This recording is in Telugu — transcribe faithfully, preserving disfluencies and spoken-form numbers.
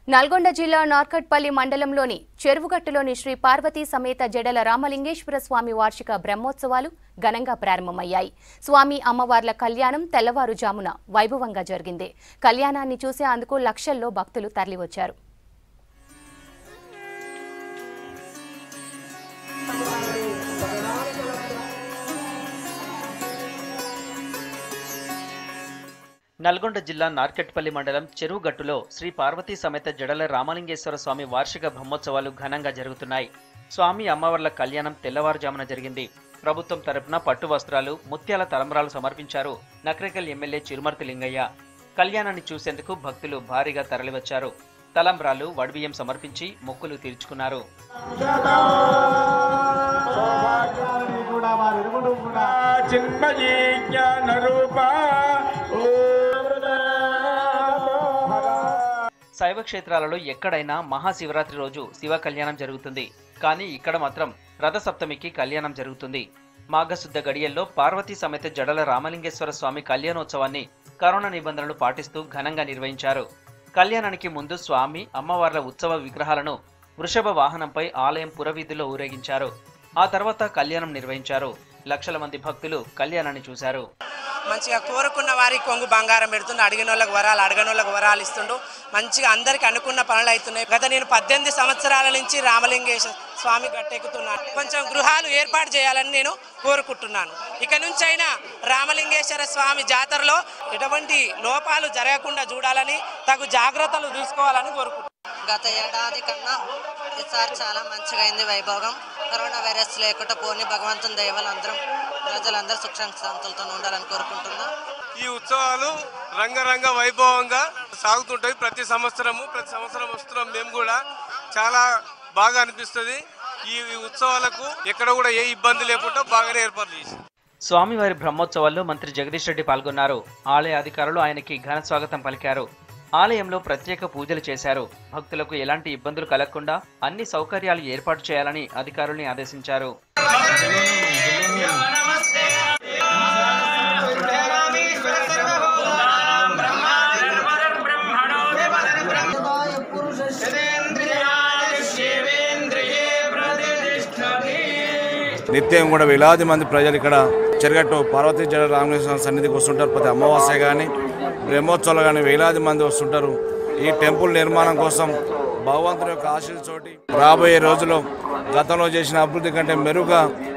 నల్గొండ జిల్లా నార్కట్పల్లి మండలంలోని చెరువుగట్టులోని శ్రీ పార్వతీ సమేత జడల రామలింగేశ్వర స్వామి వార్షిక బ్రహ్మోత్సవాలు ఘనంగా ప్రారంభమయ్యాయి. స్వామి అమ్మవార్ల కళ్యాణం తెల్లవారుజామున వైభవంగా జరిగింది. కళ్యాణాన్ని చూసేందుకు లక్షల్లో భక్తులు తరలివచ్చారు. నల్గొండ జిల్లా నార్కట్పల్లి మండలం చెరువుగట్టులో శ్రీ పార్వతీ సమేత జడల రామలింగేశ్వర స్వామి వార్షిక బ్రహ్మోత్సవాలు ఘనంగా జరుగుతున్నాయి. స్వామి అమ్మవార్ల కళ్యాణం తెల్లవారుజామున జరిగింది. ప్రభుత్వం తరపున పట్టు వస్త్రాలు, ముత్యాల తలంబ్రాలు సమర్పించారు నకరేకల్ ఎమ్మెల్యే చిరుమర్తి లింగయ్య. కళ్యాణాన్ని చూసేందుకు భక్తులు భారీగా తరలివచ్చారు. తలంబ్రాలు, వడిబియ్యం సమర్పించి మొక్కులు తీర్చుకున్నారు. శైవ క్షేత్రాలలో ఎక్కడైనా మహాశివరాత్రి రోజు శివ కళ్యాణం జరుగుతుంది. కానీ ఇక్కడ మాత్రం రథసప్తమికి కళ్యాణం జరుగుతుంది. మాఘశుద్ధ గడియల్లో పార్వతీ సమేత జడల రామలింగేశ్వర స్వామి కళ్యాణోత్సవాన్ని కరోనా నిబంధనలు పాటిస్తూ ఘనంగా నిర్వహించారు. కళ్యాణానికి ముందు స్వామి అమ్మవార్ల ఉత్సవ విగ్రహాలను వృషభ వాహనంపై ఆలయం పురవీధుల్లో ఊరేగించారు. ఆ తర్వాత కళ్యాణం నిర్వహించారు. లక్షల మంది భక్తులు కళ్యాణాన్ని చూశారు. మంచిగా కోరుకున్న వారికి కొంగు బంగారం పెడుతుండు, అడిగిన వాళ్ళకి వరాలు, అడగని వాళ్ళకి వరాలు ఇస్తుండు. మంచిగా అందరికి అనుకున్న పనులు అవుతున్నాయి. గత నేను పద్దెనిమిది సంవత్సరాల నుంచి రామలింగేశ్వర స్వామి గట్టెక్కుతున్నాను. కొంచెం గృహాలు ఏర్పాటు చేయాలని నేను కోరుకుంటున్నాను. ఇక నుంచి అయినా రామలింగేశ్వర స్వామి జాతరలో ఎటువంటి లోపాలు జరగకుండా చూడాలని, తగు జాగ్రత్తలు తీసుకోవాలని కోరుకుంటున్నాను. గత ఏడాది కన్నా ఈసారి చాలా మంచిగా అయింది వైభోగం. కరోనా వైరస్ లేకుండా పోని భగవంతుని దయవలందరం ప్రజలందరూ సుఖ శాంతులతో ఉండాలని కోరుకుంటున్నాం. ఈ ఉత్సవాలు రంగరంగ వైభవంగా సాగుతుంటాయి. ప్రతి సంవత్సరము ప్రతి సంవత్సరం వస్తున్నాం. మేము కూడా చాలా బాగా అనిపిస్తుంది. ఈ ఉత్సవాలకు ఎక్కడ కూడా ఏ ఇబ్బంది లేకుండా బాగానే ఏర్పాటు చేసి స్వామివారి బ్రహ్మోత్సవాల్లో మంత్రి జగదీష్ రెడ్డి పాల్గొన్నారు. ఆలయ అధికారులు ఆయనకి ఘన స్వాగతం పలికారు. ఆలయంలో ప్రత్యేక పూజలు చేశారు. భక్తులకు ఎలాంటి ఇబ్బందులు కలగకుండా అన్ని సౌకర్యాలు ఏర్పాటు చేయాలని అధికారుల్ని ఆదేశించారు. నిత్యం కూడా వేలాది మంది ప్రజలు ఇక్కడ చెరుగట్టు పార్వతీ జడ రామలింగేశ్వర సన్నిధికి వస్తుంటారు. ప్రతి అమావాస్య కానీ బ్రహ్మోత్సవాలు కానీ వేలాది మంది వస్తుంటారు. ఈ టెంపుల్ నిర్మాణం కోసం భగవంతుని యొక్క ఆశీస్సుతోటి రాబోయే రోజుల్లో గతంలో చేసిన అభివృద్ధి కంటే మెరుగ్గా